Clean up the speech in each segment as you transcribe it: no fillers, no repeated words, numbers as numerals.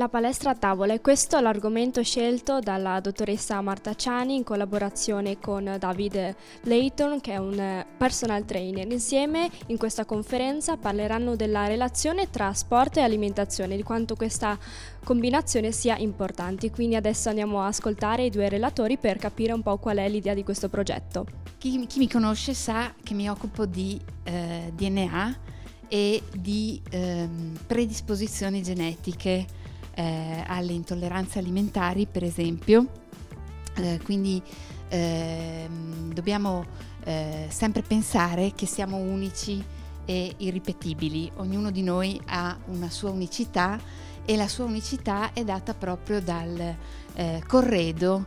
La palestra a tavola, e questo è l'argomento scelto dalla dottoressa Marta Ciani in collaborazione con David Layton, che è un personal trainer. Insieme in questa conferenza parleranno della relazione tra sport e alimentazione, di quanto questa combinazione sia importante. Quindi adesso andiamo a ascoltare i due relatori per capire un po' qual è l'idea di questo progetto. Chi mi conosce sa che mi occupo di DNA e di predisposizioni genetiche alle intolleranze alimentari, per esempio, quindi dobbiamo sempre pensare che siamo unici e irripetibili. Ognuno di noi ha una sua unicità e la sua unicità è data proprio dal corredo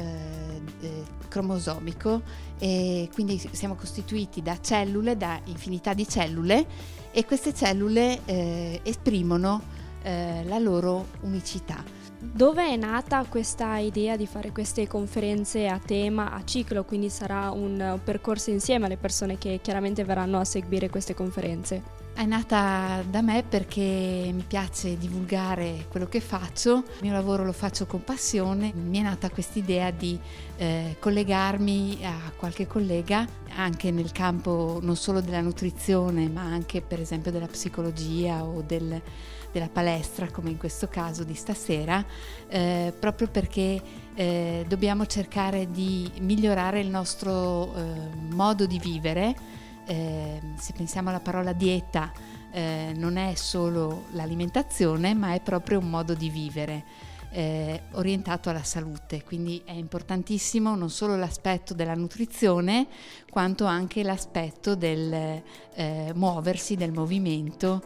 cromosomico, e quindi siamo costituiti da cellule, da infinità di cellule, e queste cellule esprimono la loro unicità. Dove è nata questa idea di fare queste conferenze a tema, a ciclo, quindi sarà un percorso insieme alle persone che chiaramente verranno a seguire queste conferenze? È nata da me perché mi piace divulgare quello che faccio, il mio lavoro lo faccio con passione. Mi è nata quest'idea di collegarmi a qualche collega anche nel campo non solo della nutrizione, ma anche per esempio della psicologia o della palestra, come in questo caso di stasera, proprio perché dobbiamo cercare di migliorare il nostro modo di vivere. Se pensiamo alla parola dieta, non è solo l'alimentazione, ma è proprio un modo di vivere orientato alla salute. Quindi è importantissimo non solo l'aspetto della nutrizione, quanto anche l'aspetto del muoversi, del movimento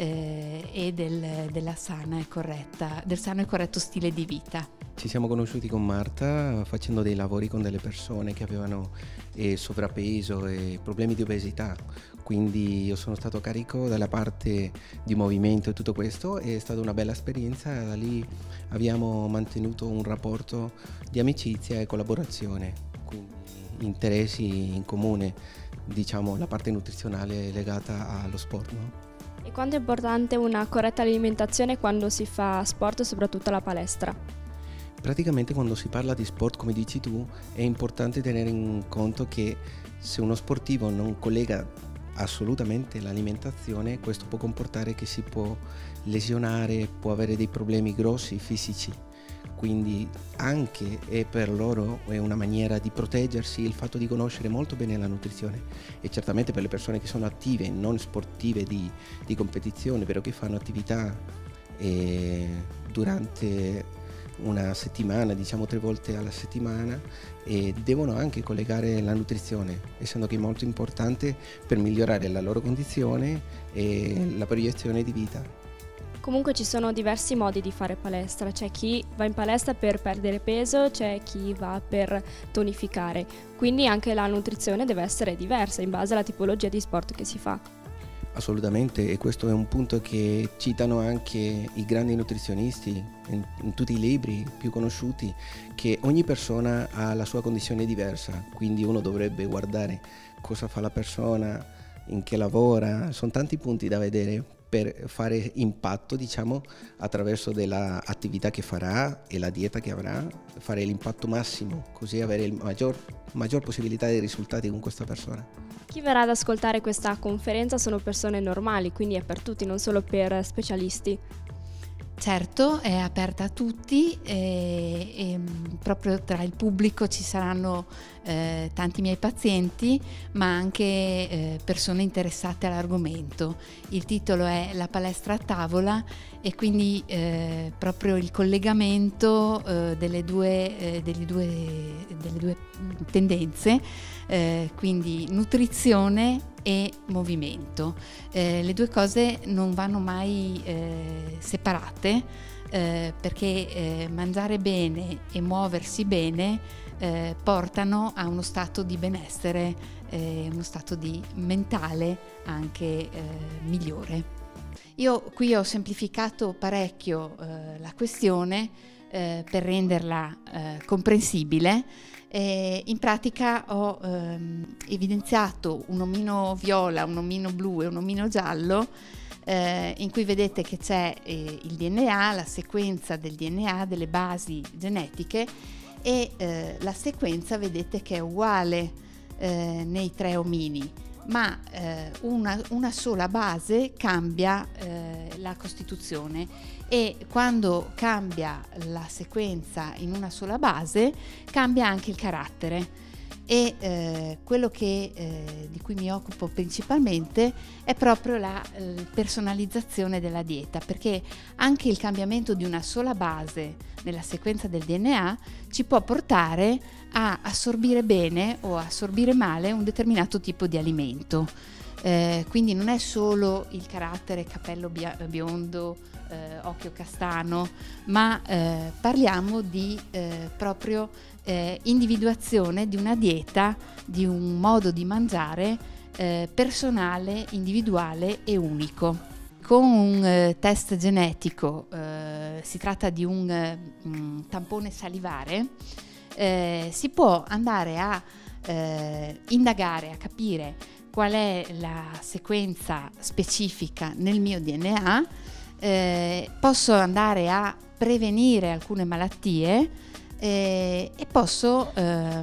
e del sano e corretto stile di vita. Ci siamo conosciuti con Marta facendo dei lavori con delle persone che avevano sovrappeso e problemi di obesità, quindi io sono stato carico dalla parte di movimento e tutto questo, è stata una bella esperienza. Da lì abbiamo mantenuto un rapporto di amicizia e collaborazione, quindi interessi in comune, diciamo la parte nutrizionale legata allo sport, no? E quanto è importante una corretta alimentazione quando si fa sport, soprattutto alla palestra? Praticamente quando si parla di sport, come dici tu, è importante tenere in conto che se uno sportivo non collega assolutamente l'alimentazione, questo può comportare che si può lesionare, può avere dei problemi grossi fisici. Quindi anche per loro è una maniera di proteggersi il fatto di conoscere molto bene la nutrizione, e certamente per le persone che sono attive, non sportive di competizione, però che fanno attività durante una settimana, diciamo 3 volte alla settimana, e devono anche collegare la nutrizione, essendo che è molto importante per migliorare la loro condizione e la proiezione di vita. Comunque ci sono diversi modi di fare palestra, c'è chi va in palestra per perdere peso, c'è chi va per tonificare, quindi anche la nutrizione deve essere diversa in base alla tipologia di sport che si fa. Assolutamente, e questo è un punto che citano anche i grandi nutrizionisti in tutti i libri più conosciuti, che ogni persona ha la sua condizione diversa, quindi uno dovrebbe guardare cosa fa la persona, in che lavora, sono tanti punti da vedere per fare impatto, diciamo, attraverso della attività che farà e la dieta che avrà, fare l'impatto massimo, così avere il maggior possibilità di risultati con questa persona. Chi verrà ad ascoltare questa conferenza sono persone normali, quindi è per tutti, non solo per specialisti. Certo, è aperta a tutti e proprio tra il pubblico ci saranno tanti miei pazienti, ma anche persone interessate all'argomento. Il titolo è La palestra a tavola, e quindi proprio il collegamento delle due tendenze, quindi nutrizione e movimento. Le due cose non vanno mai separate, perché mangiare bene e muoversi bene portano a uno stato di benessere, uno stato di mentale anche migliore. Io qui ho semplificato parecchio la questione, per renderla comprensibile. In pratica ho evidenziato un omino viola, un omino blu e un omino giallo, in cui vedete che c'è il DNA, la sequenza del DNA, delle basi genetiche, e la sequenza vedete che è uguale nei 3 omini, ma una sola base cambia la costituzione, e quando cambia la sequenza in una sola base cambia anche il carattere. E quello di cui mi occupo principalmente è proprio la personalizzazione della dieta, perché anche il cambiamento di una sola base nella sequenza del DNA ci può portare a assorbire bene o assorbire male un determinato tipo di alimento. Quindi non è solo il carattere capello biondo, occhio castano, ma parliamo di proprio individuazione di una dieta, di un modo di mangiare personale, individuale e unico. Con un test genetico, si tratta di un tampone salivare, si può andare a indagare, a capire qual è la sequenza specifica nel mio DNA, posso andare a prevenire alcune malattie, e posso è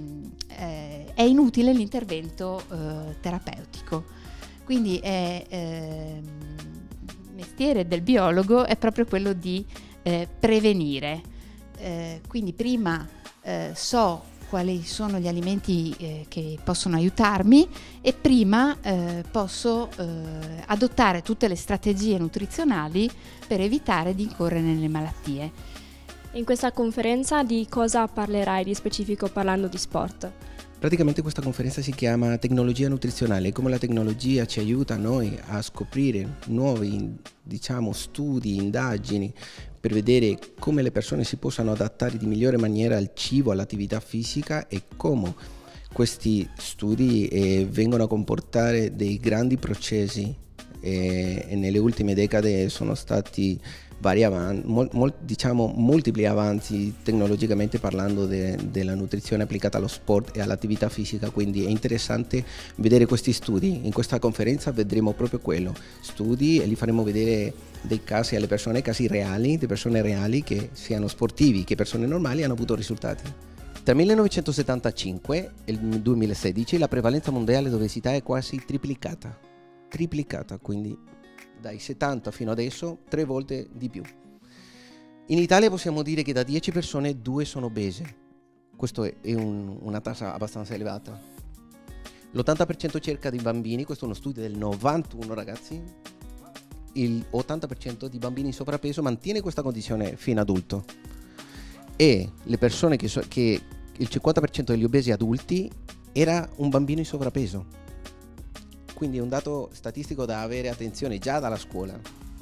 inutile l'intervento terapeutico. Quindi il mestiere del biologo è proprio quello di prevenire. Quindi prima so quali sono gli alimenti che possono aiutarmi, e prima posso adottare tutte le strategie nutrizionali per evitare di incorrere nelle malattie. In questa conferenza di cosa parlerai di specifico parlando di sport? Praticamente questa conferenza si chiama Tecnologia nutrizionale, come la tecnologia ci aiuta a noi a scoprire nuovi, studi, indagini, per vedere come le persone si possano adattare di migliore maniera al cibo, all'attività fisica, e come questi studi vengono a comportare dei grandi processi, e nelle ultime decade sono stati multipli avanzi tecnologicamente parlando della nutrizione applicata allo sport e all'attività fisica. Quindi è interessante vedere questi studi. In questa conferenza vedremo proprio quello, studi, e li faremo vedere dei casi alle persone, casi reali, di persone reali che siano sportivi, che persone normali hanno avuto risultati. Tra 1975 e il 2016 la prevalenza mondiale di obesità è quasi triplicata, quindi dai 70 fino adesso 3 volte di più. In Italia possiamo dire che da 10 persone 2 sono obese. Questo è una tassa abbastanza elevata. L'80% circa dei bambini, questo è uno studio del 91 ragazzi, il 80% di bambini in sovrappeso mantiene questa condizione fino adulto, e le persone che il 50% degli obesi adulti era un bambino in sovrappeso. Quindi è un dato statistico da avere attenzione già dalla scuola.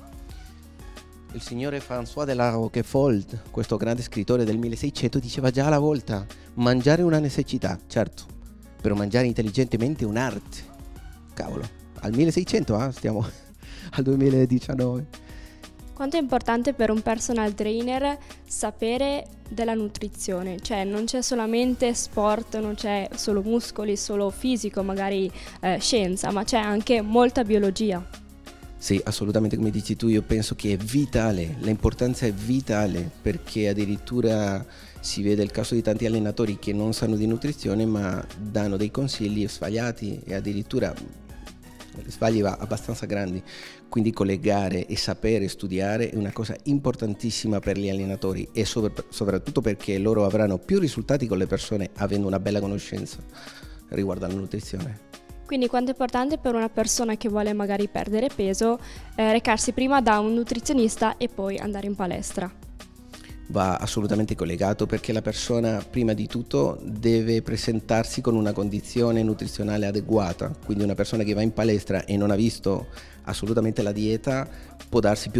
Il signore François de la Roquefort, questo grande scrittore del 1600, diceva già alla volta: mangiare è una necessità, certo, però mangiare intelligentemente è un'arte. Cavolo, al 1600, stiamo al 2019. Quanto è importante per un personal trainer sapere della nutrizione? Cioè non c'è solamente sport, non c'è solo muscoli, solo fisico, magari scienza, ma c'è anche molta biologia. Sì, assolutamente, come dici tu, io penso che è vitale, l'importanza è vitale, perché addirittura si vede il caso di tanti allenatori che non sanno di nutrizione ma danno dei consigli sbagliati, e addirittura sbagli abbastanza grandi. Quindi collegare e sapere studiare è una cosa importantissima per gli allenatori, e soprattutto perché loro avranno più risultati con le persone avendo una bella conoscenza riguardo alla nutrizione. Quindi quanto è importante per una persona che vuole magari perdere peso recarsi prima da un nutrizionista e poi andare in palestra? Va assolutamente collegato, perché la persona prima di tutto deve presentarsi con una condizione nutrizionale adeguata. Quindi una persona che va in palestra e non ha visto assolutamente la dieta può darsi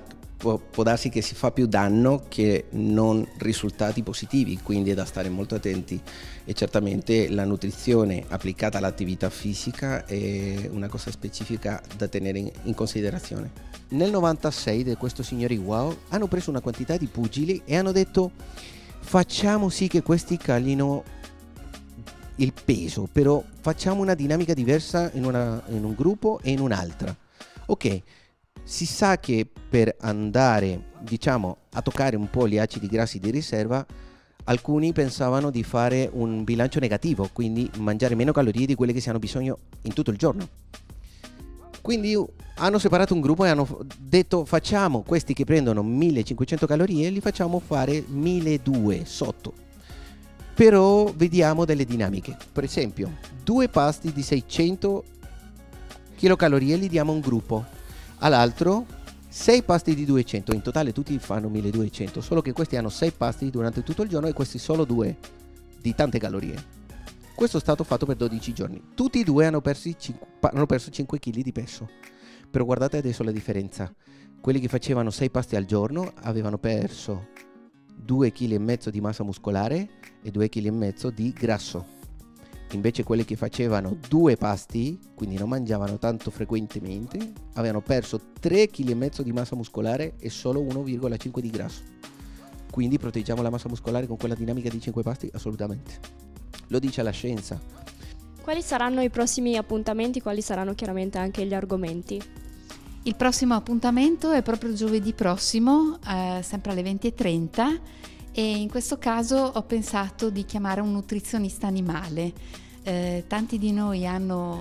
che si fa più danno che non risultati positivi, quindi è da stare molto attenti. E certamente la nutrizione applicata all'attività fisica è una cosa specifica da tenere in considerazione. nel 96 di questo signori Wow hanno preso una quantità di pugili e hanno detto facciamo sì che questi calino il peso, però facciamo una dinamica diversa in un gruppo e in un'altra. Ok, si sa che per andare, diciamo, a toccare un po' gli acidi grassi di riserva, alcuni pensavano di fare un bilancio negativo, quindi mangiare meno calorie di quelle che si hanno bisogno in tutto il giorno. Quindi hanno separato un gruppo e hanno detto facciamo questi che prendono 1500 calorie, li facciamo fare 1200 sotto. Però vediamo delle dinamiche. Per esempio, 2 pasti di 600 kcal li diamo a un gruppo, all'altro 6 pasti di 200, in totale tutti fanno 1200, solo che questi hanno 6 pasti durante tutto il giorno e questi solo 2 di tante calorie. Questo è stato fatto per 12 giorni. Tutti e due hanno perso 5 kg di peso. Però guardate adesso la differenza. Quelli che facevano 6 pasti al giorno avevano perso 2,5 kg di massa muscolare e 2,5 kg di grasso. Invece quelli che facevano 2 pasti, quindi non mangiavano tanto frequentemente, avevano perso 3,5 kg di massa muscolare e solo 1,5 di grasso. Quindi proteggiamo la massa muscolare con quella dinamica di 5 pasti? Assolutamente. Lo dice la scienza. Quali saranno i prossimi appuntamenti? Quali saranno chiaramente anche gli argomenti? Il prossimo appuntamento è proprio giovedì prossimo, sempre alle 20:30, e in questo caso ho pensato di chiamare un nutrizionista animale. Tanti di noi hanno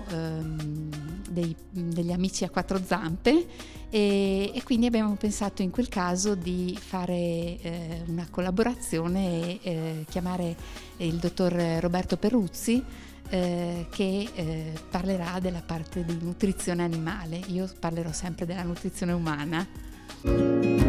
degli amici a 4 zampe e quindi abbiamo pensato in quel caso di fare una collaborazione e chiamare il dottor Roberto Peruzzi, che parlerà della parte di nutrizione animale. Io parlerò sempre della nutrizione umana.